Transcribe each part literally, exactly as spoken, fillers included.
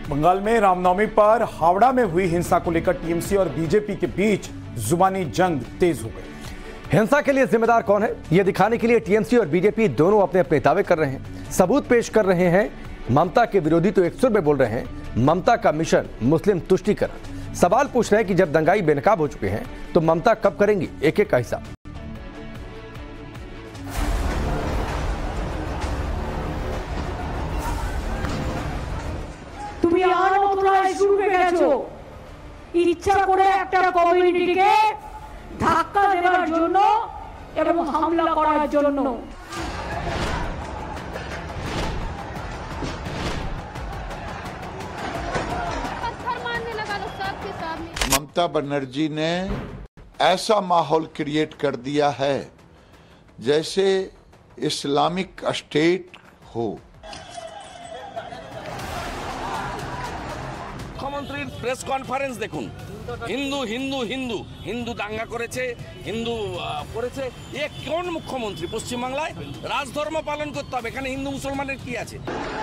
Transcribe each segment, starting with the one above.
बंगाल में रामनवमी पर हावड़ा में हुई हिंसा को लेकर टीएमसी और बीजेपी के बीच जुबानी जंग तेज हो गई। हिंसा के लिए जिम्मेदार कौन है, यह दिखाने के लिए टीएमसी और बीजेपी दोनों अपने अपने दावे कर रहे हैं, सबूत पेश कर रहे हैं। ममता के विरोधी तो एक सुर में बोल रहे हैं, ममता का मिशन मुस्लिम तुष्टीकरण। सवाल पूछ रहे हैं कि जब दंगाई बेनकाब हो चुके हैं तो ममता कब करेंगी एक एक का हिसाब। তুমি আনন্দরায় শুরু গেছো ইচ্ছা করে একটা কমিউনিটিকে ধাক্কা দেওয়ার জন্য এবং হামলা করার জন্য। ममता बनर्जी ने ऐसा माहौल क्रिएट कर दिया है जैसे इस्लामिक स्टेट हो। মুখ্যমন্ত্রীর প্রেস কনফারেন্স দেখুন, হিন্দু হিন্দু হিন্দু হিন্দু দাঙ্গা করেছে, হিন্দু করেছে। এ কোন মুখ্যমন্ত্রী? পশ্চিমবাংলায় রাজধর্ম পালন করতে হবে, এখানে হিন্দু মুসলমানের কি আছে?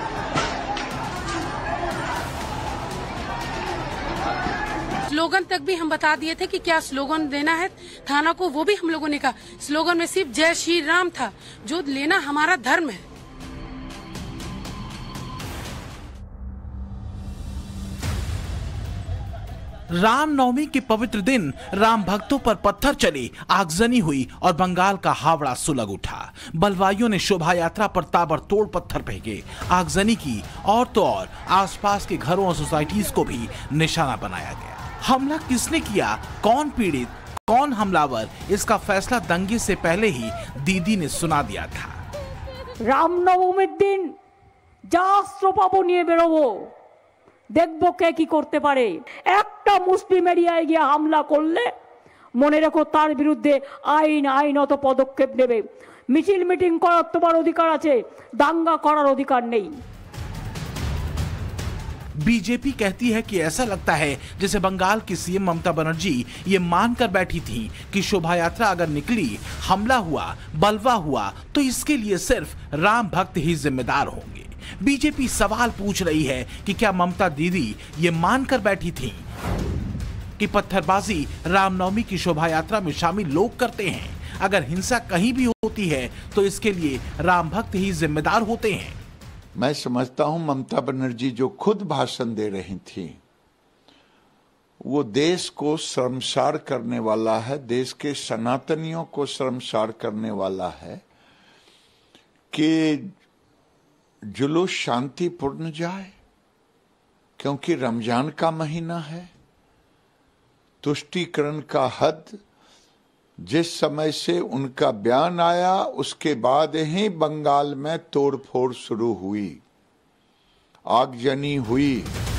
स्लोगन तक भी हम बता दिए थे कि क्या स्लोगन देना है थाना को, वो भी हम लोगों ने कहा। स्लोगन में सिर्फ जय श्री राम था, जो लेना हमारा धर्म है। रामनवमी के पवित्र दिन राम भक्तों पर पत्थर चले, आगजनी हुई और बंगाल का हावड़ा सुलग उठा। बलवाइयों ने शोभा यात्रा पर ताबड़तोड़ पत्थर फेंके, आगजनी की और तो और आसपास के घरों और सोसाइटीज को भी निशाना बनाया गया। हमला किसने किया, कौन पीड़ित, कौन हमलावर, इसका फैसला दंगे से पहले ही दीदी ने सुना दिया था। রামনবমীর দিন যা অস্ত্র পাবো নিয়ে বেরোবো, দেখবো কে কি করতে পারে। একটা মুসলিম এরিয়ায় গিয়ে হামলা করলে মনে রেখো তার বিরুদ্ধে আইন আইনত পদক্ষেপ নেবে। মিছিল মিটিং করার তোমার অধিকার আছে, দাঙ্গা করার অধিকার নেই। बीजेपी कहती है कि ऐसा लगता है जैसे बंगाल की सीएम ममता बनर्जी ये मानकर बैठी थी कि शोभा यात्रा अगर निकली, हमला हुआ, बलवा हुआ तो इसके लिए सिर्फ राम भक्त ही जिम्मेदार होंगे। बीजेपी सवाल पूछ रही है कि क्या ममता दीदी ये मानकर बैठी थी कि पत्थरबाजी रामनवमी की शोभा यात्रा में शामिल लोग करते हैं? अगर हिंसा कहीं भी होती है तो इसके लिए राम भक्त ही जिम्मेदार होते हैं। मैं समझता हूं ममता बनर्जी जो खुद भाषण दे रही थी वो देश को शर्मसार करने वाला है, देश के सनातनियों को शर्मसार करने वाला है कि जुलूस शांतिपूर्ण जाए, क्योंकि रमजान का महीना है। तुष्टीकरण का हद जिस समय से उनका बयान आया उसके बाद ही बंगाल में तोड़फोड़ शुरू हुई, आगजनी हुई।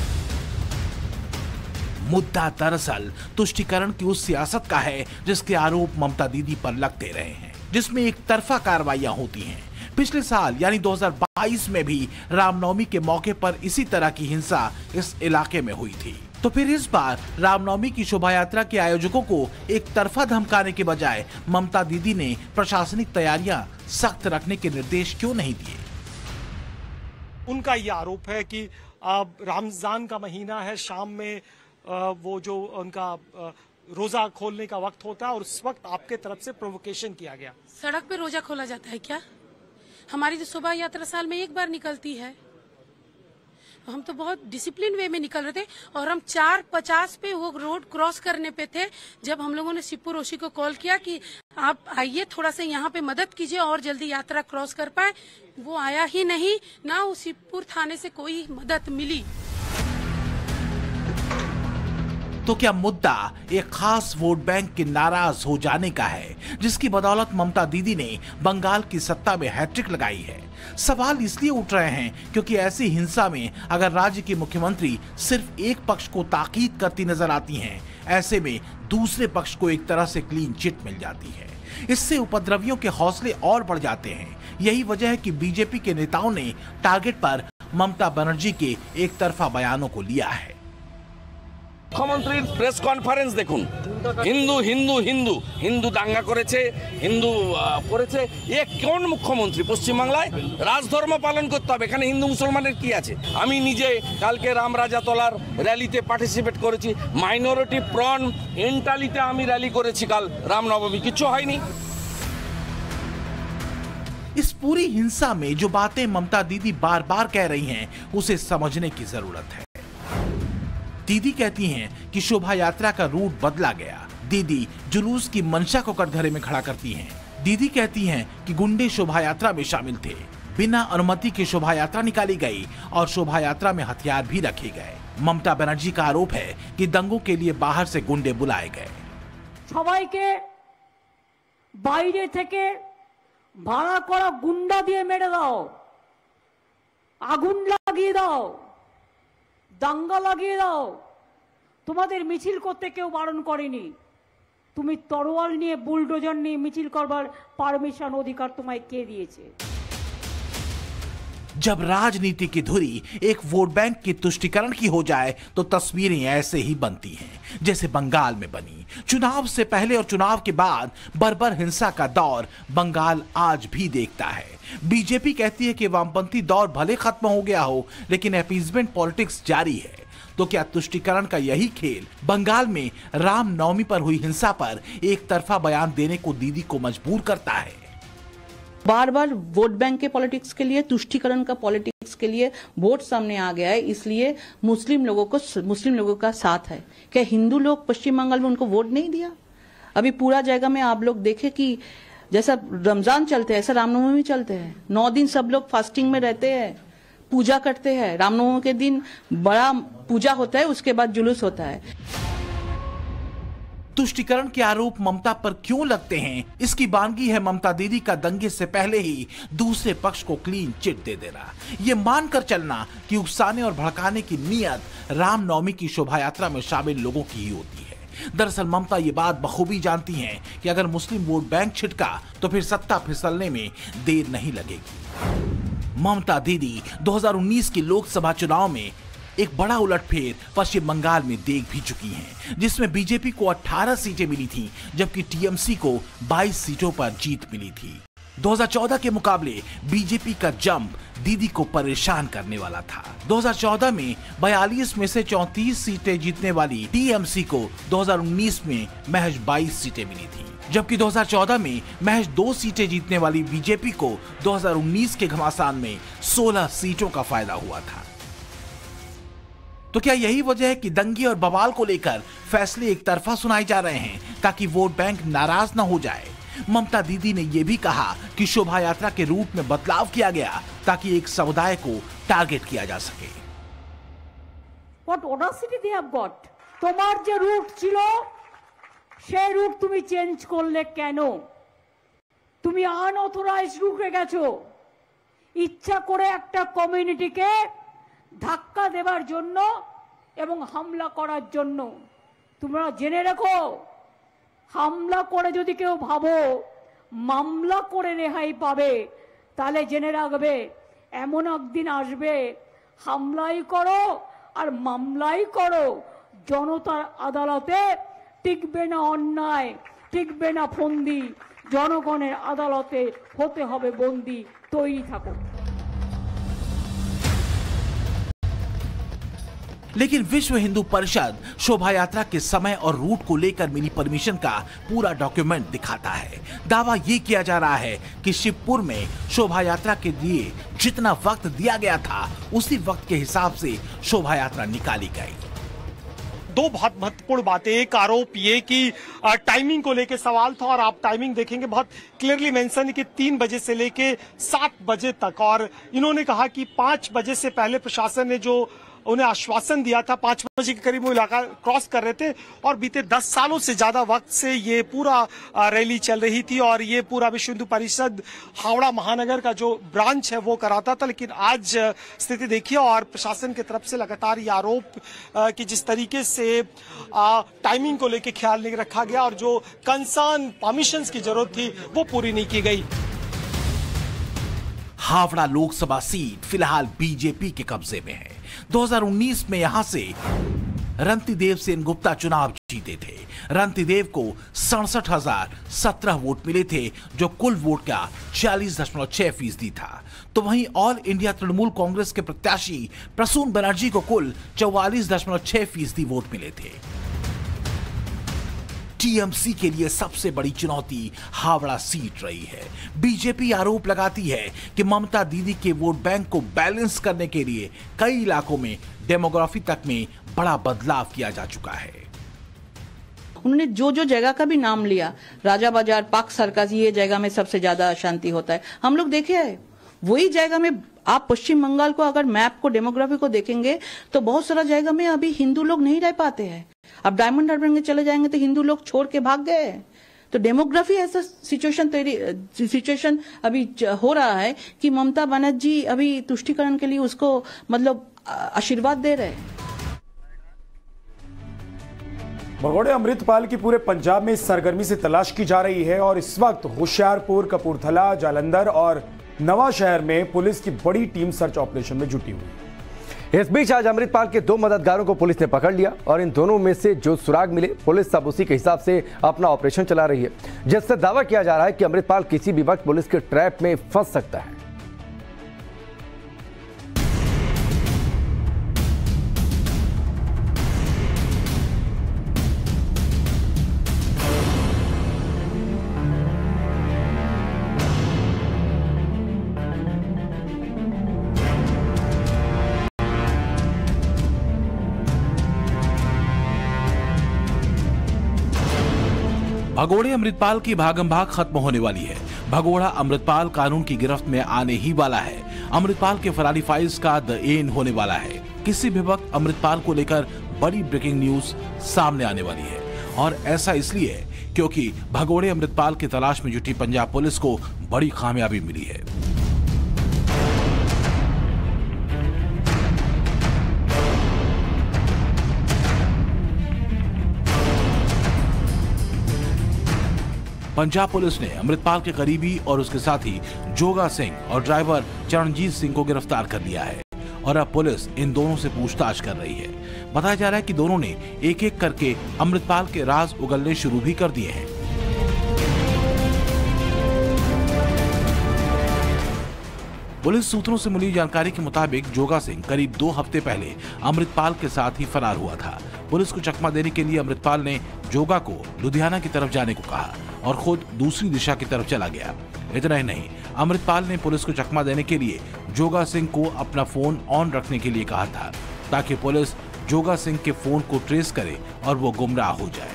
मुद्दा दरअसल तुष्टीकरण की उस सियासत का है जिसके आरोप ममता दीदी पर लगते रहे हैं, जिसमें एक तरफा कार्रवाइयां होती हैं। पिछले साल यानी दो हज़ार बाईस में भी रामनवमी के मौके पर इसी तरह की हिंसा इस इलाके में हुई थी। तो फिर इस बार रामनवमी की शोभा यात्रा के आयोजकों को एक तरफा धमकाने के बजाय ममता दीदी ने प्रशासनिक तैयारियां सख्त रखने के निर्देश क्यों नहीं दिए? उनका ये आरोप है कि अब रमजान का महीना है, शाम में वो जो उनका रोजा खोलने का वक्त होता है और उस वक्त आपके तरफ से प्रोवोकेशन किया गया। सड़क पे रोजा खोला जाता है क्या? हमारी जो शोभा यात्रा साल में एक बार निकलती है, हम तो बहुत डिसिप्लिन वे में निकल रहे थे और हम चार पचास पे वो रोड क्रॉस करने पे थे जब हम लोगों ने शिवपुर ओशी को कॉल किया कि आप आइए, थोड़ा सा यहाँ पे मदद कीजिए और जल्दी यात्रा क्रॉस कर पाए। वो आया ही नहीं, ना उस शिवपुर थाने से कोई मदद मिली। तो क्या मुद्दा एक खास वोट बैंक के नाराज हो जाने का है जिसकी बदौलत ममता दीदी ने बंगाल की सत्ता में हैट्रिक लगाई है? सवाल इसलिए उठ रहे हैं क्योंकि ऐसी हिंसा में अगर राज्य की मुख्यमंत्री सिर्फ एक पक्ष को ताकीद करती नजर आती हैं, ऐसे में दूसरे पक्ष को एक तरह से क्लीन चिट मिल जाती है। इससे उपद्रवियों के हौसले और बढ़ जाते हैं। यही वजह है कि बीजेपी के नेताओं ने टारगेट पर ममता बनर्जी के एक तरफा बयानों को लिया है। মুখ্যমন্ত্রীর প্রেস কনফারেন্স দেখুন, হিন্দু হিন্দু হিন্দু হিন্দু দাঙ্গা করেছে, হিন্দু আহ, করেছে। এ কোন মুখ্যমন্ত্রী? পশ্চিমবাংলায় রাজধর্ম পালন করতে হবে, এখানে হিন্দু মুসলমানের কি আছে? আমি নিজে কালকে রামরাজাতলার র্যালিতে পার্টিসিপেট করেছি, মাইনরিটি প্রন এন্টালিতে আমি র্যালি করেছি কাল রামনবমী, কিচ্ছু হয়নি। इस पूरी हिंसा में जो बातें ममता दीदी बार बार कह रही हैं, उसे समझने की जरूरत है। दीदी कहती हैं कि शोभा यात्रा का रूट बदला गया। दीदी जुलूस की मंशा को कटघरे में खड़ा करती हैं। दीदी कहती हैं कि गुंडे शोभा यात्रा में शामिल थे। बिना अनुमति के शोभा यात्रा निकाली गई और शोभा यात्रा में हथियार भी रखे गए। ममता बनर्जी का आरोप है कि दंगों के लिए बाहर से गुंडे बुलाए गए। সবাইকে বাইরে থেকে ভাড়া করা গুন্ডা দিয়ে মেরে দাও, আগুন লাগিয়ে দাও, দাঙ্গা লাগিয়ে দাও। তোমাদের মিছিল করতে কেউ বারণ করেনি। তুমি তরোয়াল নিয়ে বুলডোজার নিয়ে মিছিল করবার পারমিশন অধিকার তোমায় কে দিয়েছে? जब राजनीति की धुरी एक वोट बैंक के तुष्टीकरण की हो जाए तो तस्वीरें ऐसे ही बनती हैं जैसे बंगाल में बनी। चुनाव से पहले और चुनाव के बाद बर्बर हिंसा का दौर बंगाल आज भी देखता है। बीजेपी कहती है कि वामपंथी दौर भले खत्म हो गया हो, लेकिन अपीजमेंट पॉलिटिक्स जारी है। तो क्या तुष्टीकरण का यही खेल बंगाल में रामनवमी पर हुई हिंसा पर एक तरफा बयान देने को दीदी को मजबूर करता है? बार बार वोट बैंक के पॉलिटिक्स के लिए, तुष्टीकरण का पॉलिटिक्स के लिए वोट सामने आ गया है, इसलिए मुस्लिम लोगों को मुस्लिम लोगों का साथ है। क्या हिंदू लोग पश्चिम बंगाल में उनको वोट नहीं दिया? अभी पूरा जगह में आप लोग देखें कि जैसा रमजान चलते हैं ऐसा रामनवमी चलते हैं। नौ दिन सब लोग फास्टिंग में रहते हैं, पूजा करते हैं। रामनवमी के दिन बड़ा पूजा होता है, उसके बाद जुलूस होता है। तुष्टीकरण के आरोप ममता पर क्यों लगते हैं, इसकी बानगी है ममता दीदी का दंगे से पहले ही दूसरे पक्ष को क्लीन चिट दे देना। ये मानकर चलना कि उकसाने और भड़काने की नीयत रामनवमी की शोभा यात्रा में शामिल लोगों की ही होती है। दरअसल ममता ये बात बखूबी जानती हैं कि अगर मुस्लिम वोट बैंक छिटका तो फिर सत्ता फिसलने में देर नहीं लगेगी। ममता दीदी दो हज़ार उन्नीस के लोकसभा चुनाव में एक बड़ा उलटफेर पश्चिम बंगाल में देख भी चुकी हैं, जिसमें बीजेपी को अठारह सीटें मिली थीं, जबकि टीएमसी को बाईस सीटों पर जीत मिली थी। दो हज़ार चौदह के मुकाबले बीजेपी का जंप दीदी को परेशान करने वाला था। दो हज़ार चौदह में बयालीस में से चौंतीस सीटें जीतने वाली टीएमसी को दो हज़ार उन्नीस में महज बाईस सीटें मिली थीं, जबकि दो हज़ार चौदह में महज दो सीटें जीतने वाली बीजेपी को दो हज़ार उन्नीस के घमासान में सोलह सीटों का फायदा हुआ था। तो क्या यही वजह है कि दंगे और बवाल को लेकर फैसले एक तरफा सुनाए जा रहे हैं ताकि वोट बैंक नाराज न हो जाए? ममता दीदी ने यह भी कहा कि शोभा यात्रा के रूट में बदलाव किया गया ताकि एक समुदाय को टारगेट किया जा सके। What audacity they have got! তোমার যে রুট ছিল সেই রুট তুমি চেঞ্জ করলে কেন? তুমি আনঅথরাইজড রুটে গেছো, ইচ্ছা করে একটা কমিউনিটিকে ধাক্কা দেবার জন্য এবং হামলা করার জন্য। তোমরা জেনে রাখো, হামলা করে যদি কেউ ভাবো মামলা করে রেহাই পাবে, তাহলে জেনে রাখবে এমন একদিন আসবে হামলাই করো আর মামলাই করো, জনতার আদালতে টিকবে না অন্যায়, টিকবে না ফন্দি, জনগণের আদালতে হতে হবে বন্দী। তৈরি থাকো। लेकिन विश्व हिंदू परिषद शोभा यात्रा के समय और रूट को लेकर मिली परमिशन का पूरा डॉक्यूमेंट दिखाता है। दावा ये किया जा रहा है कि शिवपुर में शोभा यात्रा के लिए जितना वक्त दिया गया था उसी वक्त के हिसाब से शोभा यात्रा निकाली गई। दो बहुत महत्वपूर्ण बातें, एक आरोप ये कि टाइमिंग को लेके सवाल था और आप टाइमिंग देखेंगे बहुत क्लियरली मेंशन है कि तीन बजे से लेके सात बजे तक, और इन्होंने कहा कि पांच बजे से पहले प्रशासन ने जो उन्हें आश्वासन दिया था, पांच बजे के करीब वो इलाका क्रॉस कर रहे थे और बीते दस सालों से ज्यादा वक्त से ये पूरा रैली चल रही थी और ये पूरा विश्व हिंदू परिषद हावड़ा महानगर का जो ब्रांच है वो कराता था। लेकिन आज स्थिति देखिए और प्रशासन की तरफ से लगातार ये आरोप कि जिस तरीके से टाइमिंग को लेकर ख्याल नहीं रखा गया और जो कंसर्न परमिशन की जरूरत थी वो पूरी नहीं की गई। हावड़ा लोकसभा सीट फिलहाल बीजेपी के कब्जे में है। दो हज़ार उन्नीस में यहां से रंतिदेव सेनगुप्ता चुनाव जीते थे। रंतिदेव को सड़सठ हजार सत्रह वोट मिले थे, जो कुल वोट का छियालीस दशमलव छह फीसदी था। तो वहीं ऑल इंडिया तृणमूल कांग्रेस के प्रत्याशी प्रसून बनर्जी को कुल चौवालीस दशमलव छह फीसदी वोट मिले थे। टीएमसी के लिए सबसे बड़ी चुनौती हावड़ा सीट रही है। बीजेपी आरोप लगाती है कि ममता दीदी के वोट बैंक को बैलेंस करने के लिए कई इलाकों में डेमोग्राफी तक में बड़ा बदलाव किया जा चुका है। उन्होंने जो जो जगह का भी नाम लिया, राजा बाजार, पाक सर्कस, ये जगह में सबसे ज्यादा अशांति होता है। हम लोग देखे है वही जगह में आप पश्चिम बंगाल को अगर मैप को डेमोग्राफी को देखेंगे तो बहुत सारा जगह में अभी हिंदू लोग नहीं रह पाते हैं। अब डायमंड हार्बर में चले जाएंगे तो हिंदू लोग छोड़ के भाग गए। तो डेमोग्राफी ऐसा सिचुएशन सिचुएशन अभी हो रहा है कि ममता बनर्जी अभी तुष्टीकरण के लिए उसको मतलब आशीर्वाद दे रहे हैं। भगोड़े अमृतपाल की पूरे पंजाब में सरगर्मी से तलाश की जा रही है और इस वक्त होशियारपुर, कपूरथला, जालंधर और नवा शहर में पुलिस की बड़ी टीम सर्च ऑपरेशन में जुटी हुई है। इस बीच आज अमृतपाल के दो मददगारों को पुलिस ने पकड़ लिया और इन दोनों में से जो सुराग मिले पुलिस सब उसी के हिसाब से अपना ऑपरेशन चला रही है, जिससे दावा किया जा रहा है कि अमृतपाल किसी भी वक्त पुलिस के ट्रैप में फंस सकता है। भगोड़े अमृतपाल की भागम भाग खत्म होने वाली है। भगोड़ा अमृतपाल कानून की गिरफ्त में आने ही वाला है। अमृतपाल के फरारी फाइल्स का द एंड होने वाला है। किसी भी वक्त अमृतपाल को लेकर बड़ी ब्रेकिंग न्यूज सामने आने वाली है और ऐसा इसलिए क्योंकि भगोड़े अमृतपाल की तलाश में जुटी पंजाब पुलिस को बड़ी कामयाबी मिली है। पंजाब पुलिस ने अमृतपाल के करीबी और उसके साथी जोगा सिंह और ड्राइवर चरणजीत सिंह को गिरफ्तार कर लिया है और अब पुलिस इन दोनों से पूछताछ कर रही है। बताया जा रहा है कि दोनों ने एक एक करके अमृतपाल के राज उगलने शुरू भी कर दिए हैं। पुलिस सूत्रों से मिली जानकारी के मुताबिक जोगा सिंह करीब दो हफ्ते पहले अमृतपाल के साथ ही फरार हुआ था। पुलिस को चकमा देने के लिए अमृतपाल ने जोगा को लुधियाना की तरफ जाने को कहा और खुद दूसरी दिशा की तरफ चला गया। इतना ही नहीं, अमृतपाल ने पुलिस को चकमा देने के लिए जोगा सिंह को अपना फोन ऑन रखने के लिए कहा था ताकि पुलिस जोगा सिंह के फोन को ट्रेस करे और वो गुमराह हो जाए।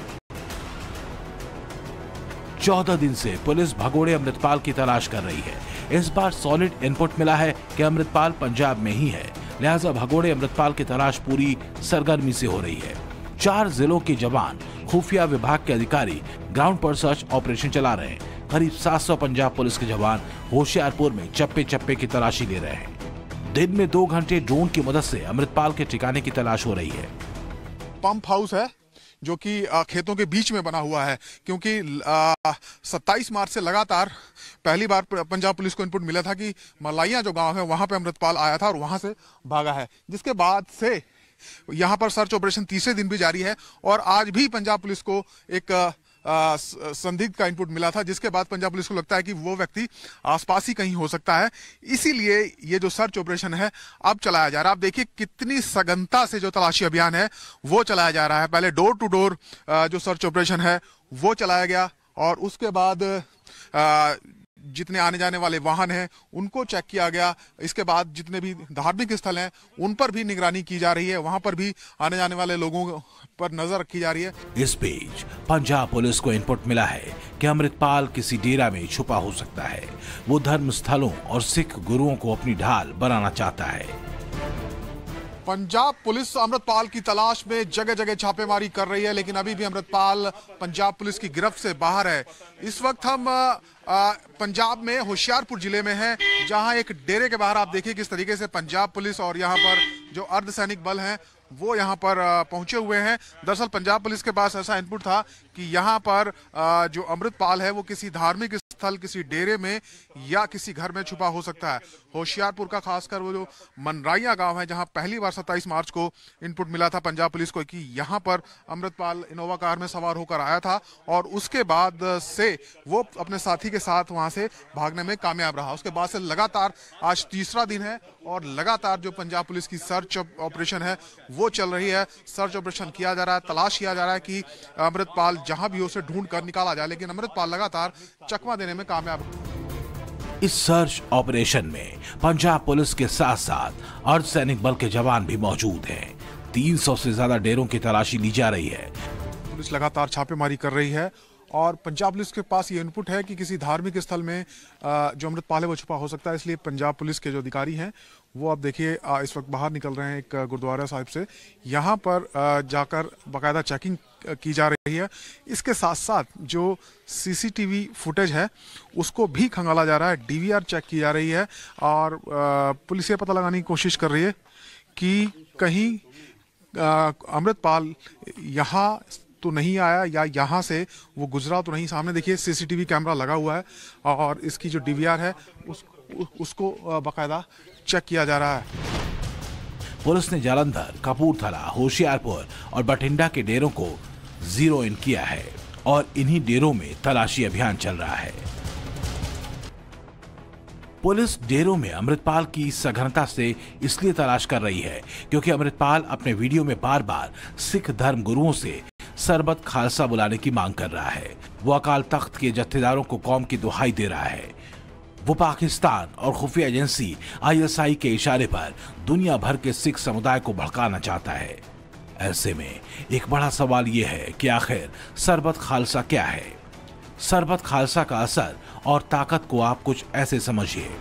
चौदह दिन से पुलिस भगोड़े अमृतपाल की तलाश कर रही है। इस बार सॉलिड इनपुट मिला है कि अमृतपाल पंजाब में ही है, लिहाजा भगोड़े अमृतपाल की तलाश पूरी सरगर्मी से हो रही है। चार जिलों के जवान, खुफिया विभाग के अधिकारी ग्राउंड पर सर्च ऑपरेशन चला रहे हैं। करीब सात सौ पंजाब पुलिस के जवान होशियारपुर में चप्पे चप्पे की तलाशी ले रहे हैं। दिन में दो घंटे ड्रोन की मदद से अमृतपाल के ठिकाने की तलाश हो रही है। पंप हाउस है जो कि खेतों के बीच में बना हुआ है, क्योंकि सत्ताईस मार्च से लगातार पहली बार पंजाब पुलिस को इनपुट मिला था कि मलाइया जो गांव है वहां पे अमृतपाल आया था और वहां से भागा है, जिसके बाद से यहां पर सर्च ऑपरेशन तीसरे दिन भी जारी है और आज भी पंजाब पुलिस को एक संदिग्ध का इनपुट मिला था, जिसके बाद पंजाब पुलिस को लगता है कि वो व्यक्ति आसपास ही कहीं हो सकता है। इसीलिए ये जो सर्च ऑपरेशन है अब चलाया जा रहा है। आप देखिए कितनी सघनता से जो तलाशी अभियान है वो चलाया जा रहा है। पहले डोर टू डोर जो सर्च ऑपरेशन है वो चलाया गया और उसके बाद आ, जितने आने जाने वाले वाहन हैं उनको चेक किया गया। इसके बाद जितने भी धार्मिक स्थल हैं उन पर भी निगरानी की जा रही है, वहां पर भी आने जाने वाले लोगों पर नजर रखी जा रही है। इस बीच पंजाब पुलिस को इनपुट मिला है कि अमृतपाल किसी डेरा में छुपा हो सकता है। वो धर्म स्थलों और सिख गुरुओं को अपनी ढाल बनाना चाहता है। पंजाब पुलिस अमृतपाल की तलाश में जगह जगह छापेमारी कर रही है, लेकिन अभी भी अमृतपाल पंजाब पुलिस की गिरफ्त से बाहर है। इस वक्त हम आ, पंजाब में होशियारपुर जिले में हैं, जहां एक डेरे के बाहर आप देखिए किस तरीके से पंजाब पुलिस और यहां पर जो अर्धसैनिक बल हैं वो यहां पर पहुंचे हुए हैं। दरअसल पंजाब पुलिस के पास ऐसा इनपुट था कि यहां पर जो अमृतपाल है वो किसी धार्मिक स्थल किसी डेरे में या किसी घर में छुपा हो सकता है। होशियारपुर का खासकर वो जो मनराइया गांव है, जहां पहली बार सत्ताईस मार्च को इनपुट मिला था पंजाब पुलिस को कि यहां पर अमृतपाल इनोवा कार में सवार होकर आया था, और उसके बाद से वो अपने साथी के साथ वहां से भागने में कामयाब रहा। उसके बाद से लगातार आज तीसरा दिन है और लगातार जो पंजाब पुलिस की सर्च ऑपरेशन है वो चल रही है। सर्च ऑपरेशन किया जा रहा है, तलाश किया जा रहा है कि अमृतपाल जहां भी हो उसे ढूंढ कर निकाला जाए, लेकिन अमृतपाल लगातार चकमा देने में कामयाब। इस सर्च ऑपरेशन में पंजाब पुलिस के साथ साथ अर्धसैनिक बल के जवान भी मौजूद हैं। तीन सौ से ज्यादा डेरों की तलाशी ली जा रही है। पुलिस लगातार छापेमारी कर रही है और पंजाब पुलिस के पास ये इनपुट है कि किसी धार्मिक स्थल में जो अमृतपाल है वो छुपा हो सकता है। इसलिए पंजाब पुलिस के जो अधिकारी हैं वो आप देखिए इस वक्त बाहर निकल रहे हैं एक गुरुद्वारा साहिब से। यहाँ पर जाकर बाकायदा चेकिंग की जा रही है। इसके साथ साथ जो सीसीटीवी फुटेज है उसको भी खंगाला जा रहा है, डीवीआर चेक की जा रही है और पुलिस ये पता लगाने की कोशिश कर रही है कि कहीं अमृतपाल यहाँ तो नहीं आया या यहाँ से वो गुजरा तो नहीं। सामने देखिए सीसीटीवी कैमरा लगा हुआ है और इसकी जो डीवीआर है उस, उसको बाकायदा चेक किया जा रहा है। पुलिस ने जालंधर, कपूरथला, होशियारपुर और बठिंडा के डेरों को जीरो इन किया है और इन्हीं डेरों में तलाशी अभियान चल रहा है। पुलिस डेरों में अमृतपाल की सघनता से इसलिए तलाश कर रही है क्योंकि अमृतपाल अपने वीडियो में बार बार सिख धर्म गुरुओं से सरबत खालसा बुलाने की मांग कर रहा है। वो अकाल तख्त के जत्थेदारों को कौम की दुहाई दे रहा है। वो पाकिस्तान और खुफिया एजेंसी आई एस आई के इशारे पर दुनिया भर के सिख समुदाय को भड़काना चाहता है। ऐसे में एक बड़ा सवाल यह है कि आखिर सरबत खालसा क्या है। सरबत खालसा का असर और ताकत को आप कुछ ऐसे समझिए।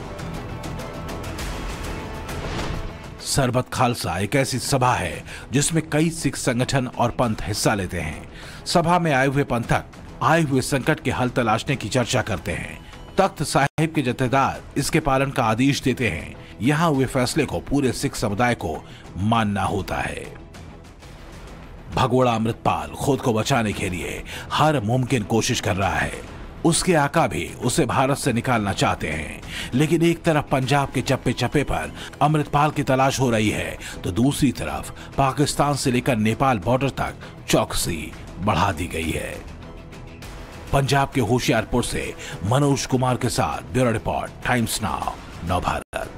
सरबत खालसा एक ऐसी सभा है जिसमें कई सिख संगठन और पंथ हिस्सा लेते हैं। सभा में आए हुए पंथक आए हुए संकट के हल तलाशने की चर्चा करते हैं। तख्त साहिब के जत्थेदार इसके पालन का आदेश देते हैं। यहाँ हुए फैसले को पूरे सिख समुदाय को मानना होता है। भगोड़ा अमृतपाल खुद को बचाने के लिए हर मुमकिन कोशिश कर रहा है। उसके आका भी उसे भारत से निकालना चाहते हैं, लेकिन एक तरफ पंजाब के चप्पे चप्पे पर अमृतपाल की तलाश हो रही है तो दूसरी तरफ पाकिस्तान से लेकर नेपाल बॉर्डर तक चौकसी बढ़ा दी गई है। पंजाब के होशियारपुर से मनोज कुमार के साथ ब्यूरो रिपोर्ट, टाइम्स नाउ, नव भारत।